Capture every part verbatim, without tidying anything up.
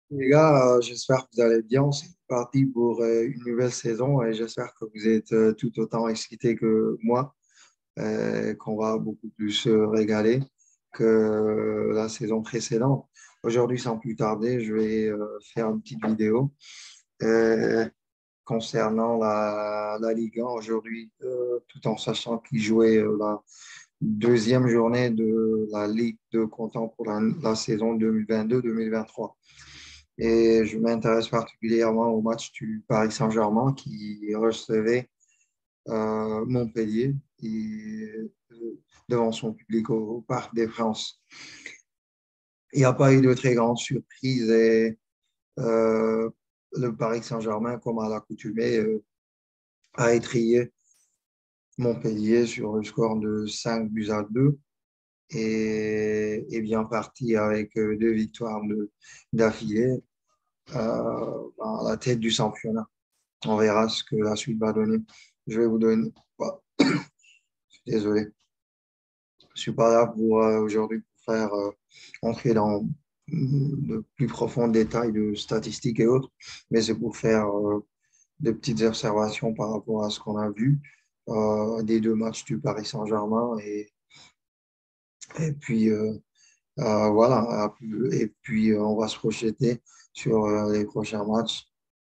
Les gars, euh, j'espère que vous allez bien. C'est parti pour euh, une nouvelle saison et j'espère que vous êtes euh, tout autant excités que moi, euh, qu'on va beaucoup plus se régaler que la saison précédente. Aujourd'hui, sans plus tarder, je vais euh, faire une petite vidéo euh, concernant la, la Ligue un aujourd'hui, euh, tout en sachant qu'il jouait euh, la deuxième journée de la Ligue de comptant pour la, la saison deux mille vingt-deux-deux mille vingt-trois. Et je m'intéresse particulièrement au match du Paris Saint-Germain qui recevait euh, Montpellier et, euh, devant son public au, au Parc des Princes. Il n'y a pas eu de très grande surprise et euh, le Paris Saint-Germain, comme à l'accoutumée, euh, a étrillé Montpellier sur le score de cinq buts à deux et est bien parti avec euh, deux victoires de- d'affilée euh, à la tête du championnat. On verra ce que la suite va donner. Je vais vous donner. Bah, désolé, je ne suis pas là pour euh, aujourd'hui pour faire euh, entrer dans mm, de plus profonds détails de statistiques et autres, mais c'est pour faire euh, des petites observations par rapport à ce qu'on a vu euh, des deux matchs du Paris Saint-Germain et, et puis euh, euh, voilà. Et puis euh, on va se projeter sur euh, les prochains matchs.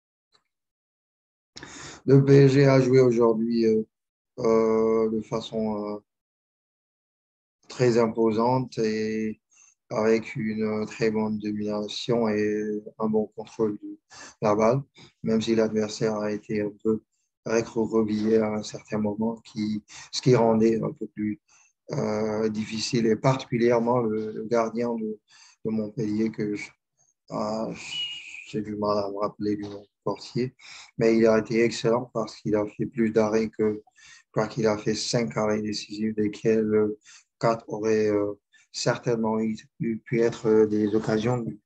Le P S G a joué aujourd'hui euh, euh, de façon euh, très imposante et avec une très bonne domination et un bon contrôle de la balle, même si l'adversaire a été un peu recroquevillé à un certain moment, qui, ce qui rendait un peu plus euh, difficile, et particulièrement le, le gardien de, de Montpellier, que je- ah, j'ai du mal à me rappeler du nom du portier, mais il a été excellent parce qu'il a fait plus d'arrêts que, je crois qu'il a fait cinq arrêts décisifs, desquels euh, quatre auraient euh, certainement eu, eu pu être euh, des occasions de but.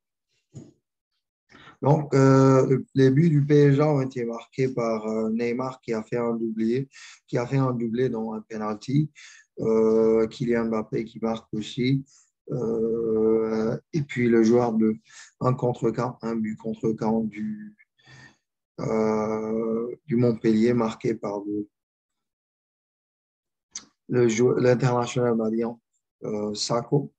Donc, euh, les buts du P S G ont été marqués par euh, Neymar qui a fait un doublé, qui a fait un doublé dans un penalty, euh, Kylian Mbappé qui marque aussi, euh, et puis le joueur de un contre-camp, un but contre-camp du, euh, du Montpellier marqué par le, le jou- l'international malien euh, Sako.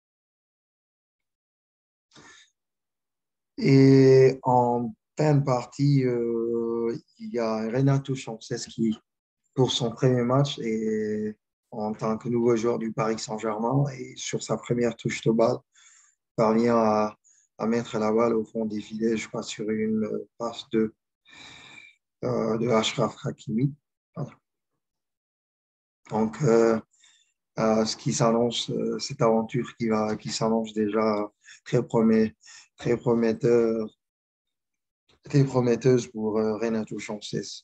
Et en fin de partie, euh, il y a Renato Sanchez qui, pour son premier match et en tant que nouveau joueur du Paris Saint-Germain, et sur sa première touche de balle, parvient à, à mettre la balle au fond des filets, je crois, sur une passe de, euh, de Achraf Hakimi. Donc, euh, euh, ce qui s'annonce, euh, cette aventure qui va, qui s'annonce déjà très, promet, très prometteur, très prometteuse pour euh, Renato Sanchez.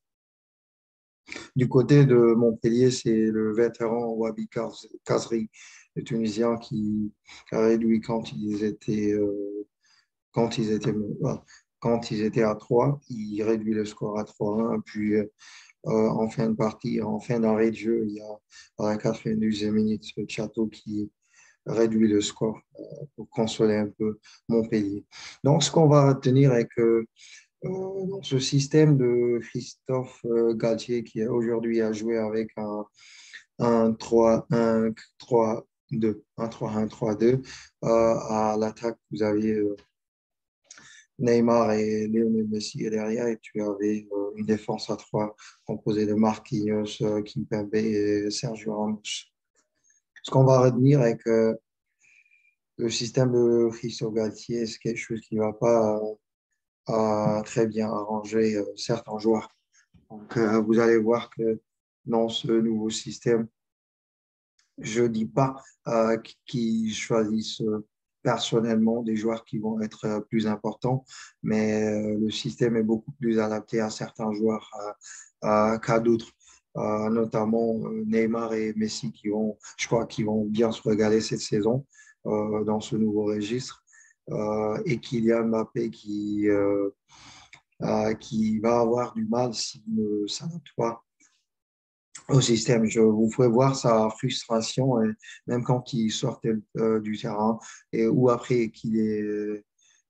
Du côté de Montpellier, c'est le vétéran Wabi Kaz- Kazri, le Tunisien qui a réduit quand ils étaient, euh, quand ils étaient, voilà, quand ils étaient à trois, il réduit le score à trois un. Puis euh, en fin de partie, en fin d'arrêt de jeu, il y a à la quatre-vingt-douzième minute le Château qui réduit le score euh, pour consoler un peu Montpellier. Donc, ce qu'on va retenir est que euh, dans ce système de Christophe euh, Galtier qui aujourd'hui a joué avec un, un trois un trois deux un trois un trois deux. Euh, à l'attaque, vous avez euh, Neymar et Lionel Messi et derrière, et tu avais euh, une défense à trois composée de Marquinhos, euh, Kimpembe et Sergio Ramos. Ce qu'on va retenir est que le système de Christophe Galtier, c'est quelque chose qui ne va pas euh, très bien arranger euh, certains joueurs. Donc, euh, vous allez voir que dans ce nouveau système, je ne dis pas euh, qu'ils choisissent euh, personnellement des joueurs qui vont être euh, plus importants, mais euh, le système est beaucoup plus adapté à certains joueurs euh, euh, qu'à d'autres, euh, notamment euh, Neymar et Messi qui vont, je crois, qui vont bien se régaler cette saison euh, dans ce nouveau registre. Euh, et Kylian Mbappé qui, euh, euh, qui va avoir du mal s'il ne s'adapte pas au système. Je vous ferai voir sa frustration, et même quand il sortait euh, du terrain et ou après qu'il est,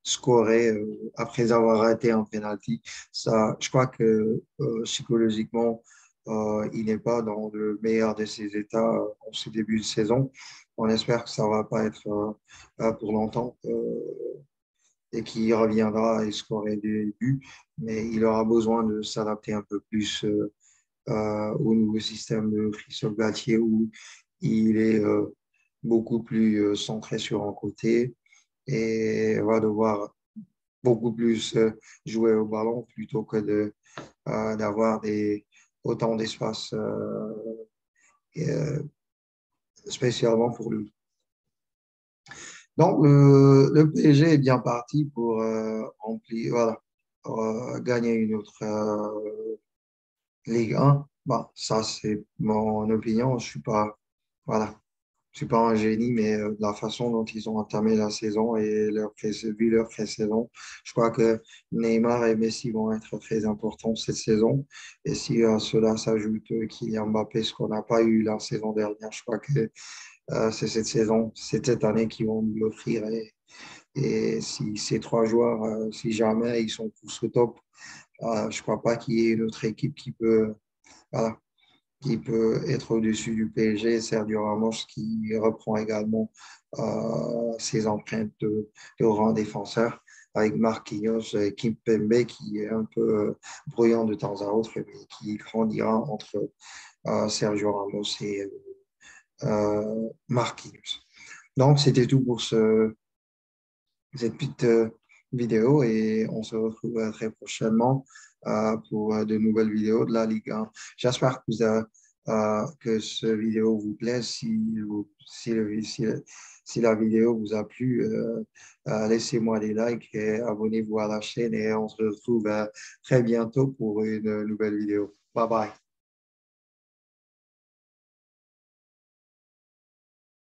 scorer euh, après avoir raté un penalty. Ça, je crois que euh, psychologiquement, euh, il n'est pas dans le meilleur de ses états euh, en ce début de saison. On espère que ça ne va pas être euh, euh, pour longtemps euh, et qu'il reviendra et scorer des buts, mais il aura besoin de s'adapter un peu plus euh, euh, au nouveau système de Christophe Galtier où il est euh, beaucoup plus euh, centré sur un côté et va devoir beaucoup plus euh, jouer au ballon plutôt que de, euh, d'avoir des, autant d'espace euh, et, euh, spécialement pour lui. Donc, le, le P S G est bien parti pour euh, remplir, voilà, euh, gagner une autre euh, Ligue un. Bon, ça, c'est mon opinion. Je suis pas, voilà, je suis pas un génie, mais euh, de la façon dont ils ont entamé la saison et leur pré- vu leur pré-saison, je crois que Neymar et Messi vont être très importants cette saison. Et si à cela s'ajoute euh, Kylian Mbappé, ce qu'on n'a pas eu la saison dernière, je crois que euh, c'est cette saison, c'est cette année qu'ils vont nous l'offrir. Et, et si ces trois joueurs, euh, si jamais ils sont tous au top, euh, je ne crois pas qu'il y ait une autre équipe qui peut, voilà, qui peut être au-dessus du P S G. Sergio Ramos qui reprend également euh, ses empreintes de, de grand défenseur avec Marquinhos et Kimpembe qui est un peu euh, bruyant de temps à autre, mais qui grandira entre euh, Sergio Ramos et euh, Marquinhos. Donc, c'était tout pour ce, cette petite euh, vidéo et on se retrouve euh, très prochainement euh, pour euh, de nouvelles vidéos de la Ligue un. J'espère que, vous avez, euh, que ce vidéo vous plaît. Si, vous, si, le- si, si la vidéo vous a plu, euh, euh, laissez-moi des likes et abonnez-vous à la chaîne et on se retrouve euh, très bientôt pour une nouvelle vidéo. Bye bye.